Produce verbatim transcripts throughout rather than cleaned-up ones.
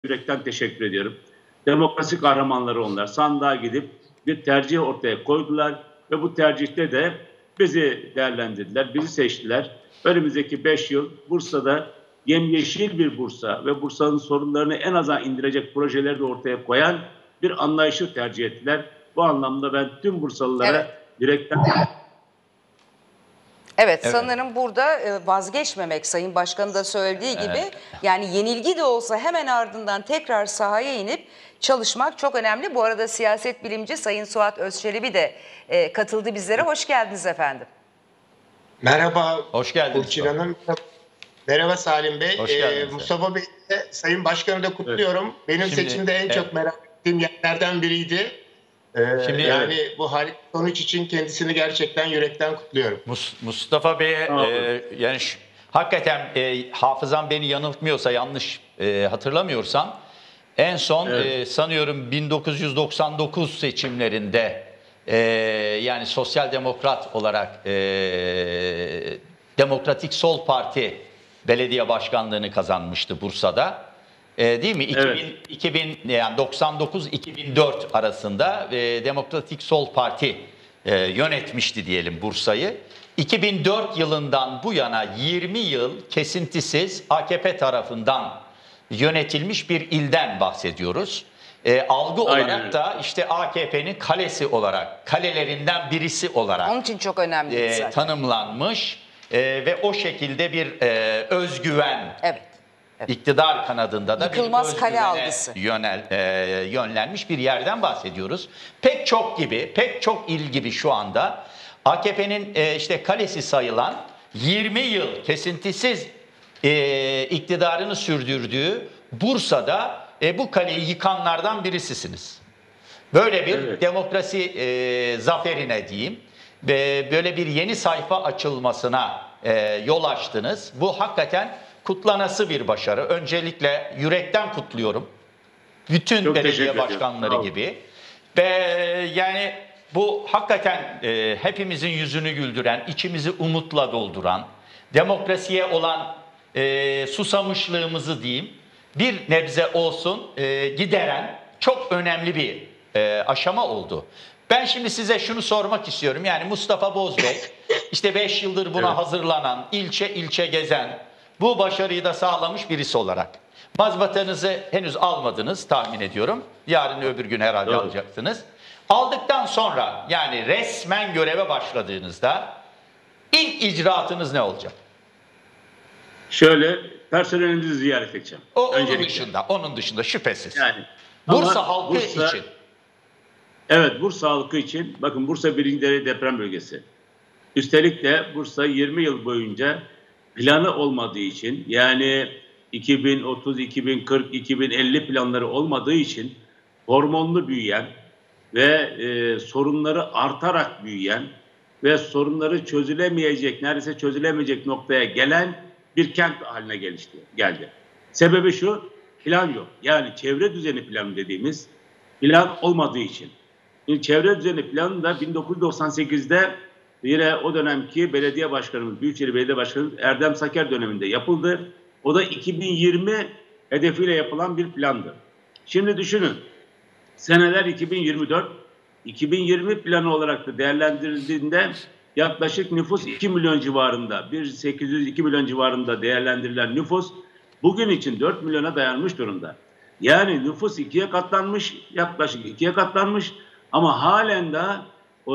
yürekten teşekkür ediyorum. Demokrasi kahramanları onlar. Sandığa gidip bir tercih ortaya koydular ve bu tercihte de bizi değerlendirdiler, bizi seçtiler. Önümüzdeki beş yıl Bursa'da yemyeşil bir Bursa ve Bursa'nın sorunlarını en aza indirecek projeleri de ortaya koyan bir anlayışı tercih ettiler. Bu anlamda ben tüm Bursalılara Evet. yürekten... Evet, Evet. sanırım burada vazgeçmemek, Sayın Başkan'ın da söylediği gibi, Evet. yani yenilgi de olsa hemen ardından tekrar sahaya inip çalışmak çok önemli. Bu arada siyaset bilimci Sayın Suat Özçelebi de e, katıldı bizlere. Hoş geldiniz efendim. Merhaba. Hoş geldiniz. Burçin Hanım. Merhaba Salim Bey. Hoş geldiniz. Ee, Mustafa Bey de Sayın Başkan'ı da kutluyorum. Evet. Benim Şimdi, seçimde en evet. çok merak ettiğim yerlerden biriydi. Ee, Şimdi, yani evet. bu harika sonuç için kendisini gerçekten yürekten kutluyorum. Mustafa Bey'e e, yani şu, hakikaten e, hafızam beni yanıltmıyorsa, yanlış e, hatırlamıyorsam en son evet. e, sanıyorum bin dokuz yüz doksan dokuz seçimlerinde e, yani Sosyal Demokrat olarak e, Demokratik Sol Parti belediye başkanlığını kazanmıştı Bursa'da. E, değil mi? Evet. iki bin, iki bin yani doksan dokuz iki bin dört arasında e, Demokratik Sol Parti e, yönetmişti diyelim Bursa'yı. iki bin dört yılından bu yana yirmi yıl kesintisiz A K P tarafından yönetilmiş bir ilden bahsediyoruz. E, algı Aynen. olarak da işte A K P'nin kalesi olarak, kalelerinden birisi olarak Onun için çok önemli e, zaten. tanımlanmış e, ve o şekilde bir e, özgüven. Evet. Evet. İktidar kanadında da Yıkılmaz bir kale özgüvene algısı. Yönel, e, yönlenmiş bir yerden bahsediyoruz. Pek çok gibi, pek çok il gibi şu anda A K P'nin e, işte kalesi sayılan yirmi yıl kesintisiz e, iktidarını sürdürdüğü Bursa'da e, bu kaleyi yıkanlardan birisisiniz. Böyle bir Evet. demokrasi e, zaferine diyeyim ve böyle bir yeni sayfa açılmasına e, yol açtınız. Bu hakikaten kutlanası bir başarı. Öncelikle yürekten kutluyorum. Bütün Çok belediye başkanları gibi. Ve yani bu hakikaten e, hepimizin yüzünü güldüren, içimizi umutla dolduran, demokrasiye olan e, susamışlığımızı diyeyim, bir nebze olsun e, gideren çok önemli bir e, aşama oldu. Ben şimdi size şunu sormak istiyorum. Yani Mustafa Bozbey, işte beş yıldır buna evet. hazırlanan, ilçe ilçe gezen, bu başarıyı da sağlamış birisi olarak. Mazbatanızı henüz almadınız tahmin ediyorum. Yarın öbür gün herhalde evet. alacaksınız. Aldıktan sonra yani resmen göreve başladığınızda ilk icraatınız ne olacak? Şöyle personelimizi ziyaret edeceğim. O onun Öncelikle. dışında, onun dışında şüphesiz. Yani Bursa halkı Bursa, için. Evet, Bursa halkı için. Bakın Bursa birinci derece deprem bölgesi. Üstelik de Bursa yirmi yıl boyunca planı olmadığı için, yani iki bin otuz, iki bin kırk, iki bin elli planları olmadığı için hormonlu büyüyen ve e, sorunları artarak büyüyen ve sorunları çözülemeyecek, neredeyse çözülemeyecek noktaya gelen bir kent haline gelişti, geldi. Sebebi şu, plan yok. Yani çevre düzeni planı dediğimiz plan olmadığı için. Şimdi çevre düzeni planı da bin dokuz yüz doksan sekizde yine o dönemki belediye başkanımız, Büyükşehir Belediye Başkanımız Erdem Saker döneminde yapıldı. O da iki bin yirmi hedefiyle yapılan bir plandı. Şimdi düşünün, seneler iki bin yirmi dört, iki bin yirmi planı olarak da değerlendirildiğinde yaklaşık nüfus iki milyon civarında, bir bin sekiz yüz iki milyon civarında değerlendirilen nüfus bugün için dört milyona dayanmış durumda. Yani nüfus ikiye katlanmış, yaklaşık ikiye katlanmış ama halen daha o,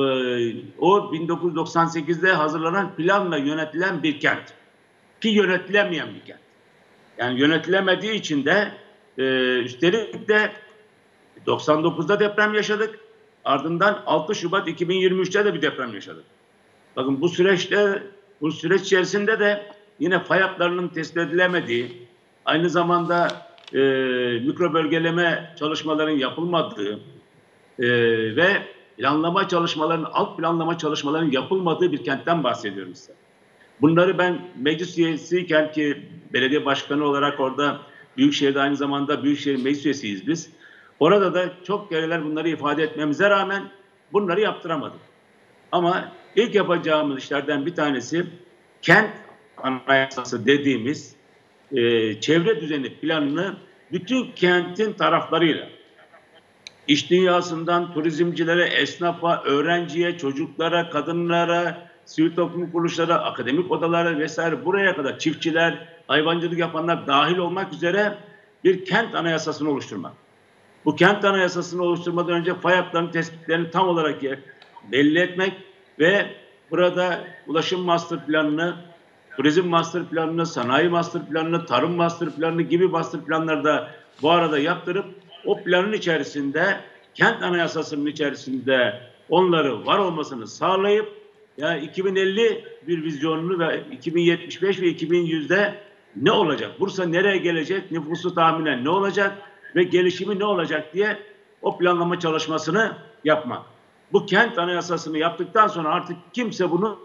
o bin dokuz yüz doksan sekizde hazırlanan planla yönetilen bir kent. Ki yönetilemeyen bir kent. Yani yönetilemediği için de e, üstelik de doksan dokuzda deprem yaşadık. Ardından altı Şubat iki bin yirmi üçte de bir deprem yaşadık. Bakın bu süreçte, bu süreç içerisinde de yine fay hatlarının tespit edilemediği, aynı zamanda e, mikro bölgeleme çalışmaların yapılmadığı e, ve planlama çalışmalarının, alt planlama çalışmalarının yapılmadığı bir kentten bahsediyorum size. Bunları ben meclis üyesiyken, ki belediye başkanı olarak orada Büyükşehir'de aynı zamanda Büyükşehir meclis üyesiyiz biz. Orada da çok kereler bunları ifade etmemize rağmen bunları yaptıramadık. Ama ilk yapacağımız işlerden bir tanesi kent anayasası dediğimiz e, çevre düzeni planını bütün kentin taraflarıyla, iş dünyasından turizmcilere, esnafa, öğrenciye, çocuklara, kadınlara, sivil toplum kuruluşlara, akademik odalara vesaire buraya kadar çiftçiler, hayvancılık yapanlar dahil olmak üzere bir kent anayasasını oluşturmak. Bu kent anayasasını oluşturmadan önce fay hatlarının tespitlerini tam olarak belli etmek ve burada ulaşım master planını, turizm master planını, sanayi master planını, tarım master planını gibi master planları da bu arada yaptırıp o planın içerisinde, kent anayasasının içerisinde onları var olmasını sağlayıp yani iki bin elli bir vizyonunu ve iki bin yetmiş beş ve iki bin yüzde ne olacak? Bursa nereye gelecek? Nüfusu tahminen ne olacak? Ve gelişimi ne olacak diye o planlama çalışmasını yapmak. Bu kent anayasasını yaptıktan sonra artık kimse bunu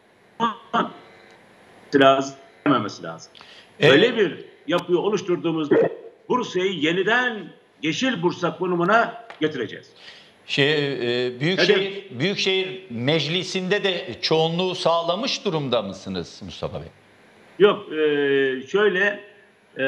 lazım, dememesi lazım. Evet. Öyle bir yapıyı oluşturduğumuzda Bursa'yı yeniden Yeşil Bursa konumuna getireceğiz. Şey, e, Büyükşehir, Büyükşehir Meclisi'nde de çoğunluğu sağlamış durumda mısınız Mustafa Bey? Yok, e, şöyle e,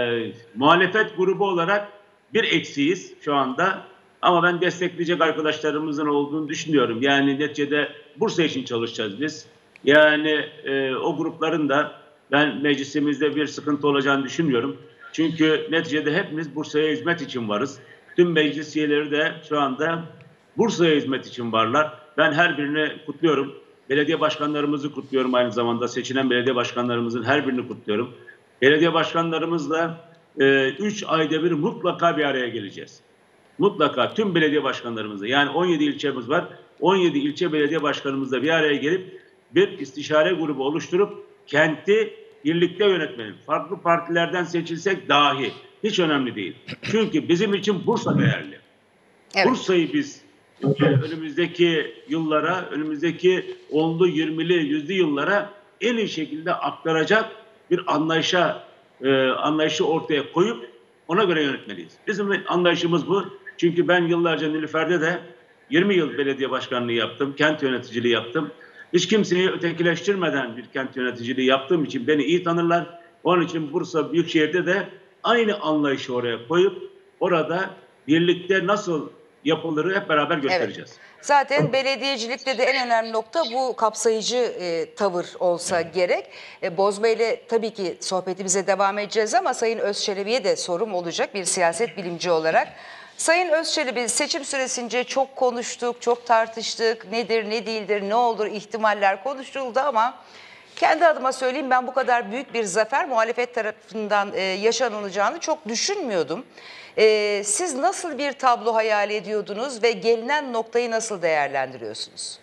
muhalefet grubu olarak bir eksiğiz şu anda. Ama ben destekleyecek arkadaşlarımızın olduğunu düşünüyorum. Yani neticede Bursa için çalışacağız biz. Yani e, o grupların da ben meclisimizde bir sıkıntı olacağını düşünmüyorum. Çünkü neticede hepimiz Bursa'ya hizmet için varız. Tüm meclis üyeleri de şu anda Bursa'ya hizmet için varlar. Ben her birini kutluyorum. Belediye başkanlarımızı kutluyorum aynı zamanda. Seçilen belediye başkanlarımızın her birini kutluyorum. Belediye başkanlarımızla üç e, ayda bir mutlaka bir araya geleceğiz. Mutlaka tüm belediye başkanlarımızla, yani on yedi ilçemiz var. on yedi ilçe belediye başkanımızla bir araya gelip bir istişare grubu oluşturup kenti birlikte yönetmenin. Farklı partilerden seçilsek dahi hiç önemli değil. Çünkü bizim için Bursa değerli. Evet. Bursa'yı biz önümüzdeki yıllara, önümüzdeki onlu, yirmili, yüzlü yıllara en iyi şekilde aktaracak bir anlayışa, e, anlayışı ortaya koyup ona göre yönetmeliyiz. Bizim anlayışımız bu. Çünkü ben yıllarca Nilüfer'de de yirmi yıl belediye başkanlığı yaptım, kent yöneticiliği yaptım. Hiç kimseyi ötekileştirmeden bir kent yöneticiliği yaptığım için beni iyi tanırlar. Onun için Bursa Büyükşehir'de de aynı anlayışı oraya koyup orada birlikte nasıl yapılırı hep beraber göstereceğiz. Evet. Zaten belediyecilikte de en önemli nokta bu kapsayıcı e, tavır olsa gerek. E, Bozma ile tabii ki sohbetimize devam edeceğiz ama Sayın Özçelebi'ye de sorum olacak bir siyaset bilimci olarak. Sayın Özçelebi, seçim süresince çok konuştuk, çok tartıştık. Nedir, ne değildir, ne olur ihtimaller konuşuldu ama kendi adıma söyleyeyim, ben bu kadar büyük bir zafer muhalefet tarafından e, yaşanılacağını çok düşünmüyordum. E, siz nasıl bir tablo hayal ediyordunuz ve gelinen noktayı nasıl değerlendiriyorsunuz?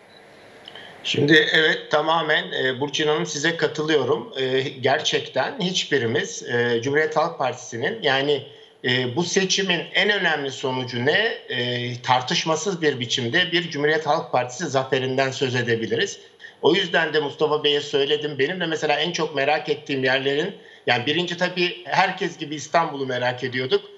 Şimdi evet, tamamen e, Burçin Hanım, size katılıyorum. E, gerçekten hiçbirimiz e, Cumhuriyet Halk Partisi'nin, yani e, bu seçimin en önemli sonucu ne? E, tartışmasız bir biçimde bir Cumhuriyet Halk Partisi zaferinden söz edebiliriz. O yüzden de Mustafa Bey'e söyledim. Benim de mesela en çok merak ettiğim yerlerin, yani birinci tabii herkes gibi İstanbul'u merak ediyorduk.